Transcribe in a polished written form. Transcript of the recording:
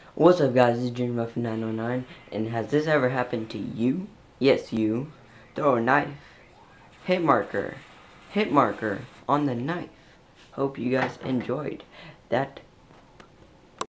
What's up guys, it's JuniorMuffin909, and has this ever happened to you? Yes, you. Throw a knife. Hit marker on the knife. Hope you guys enjoyed that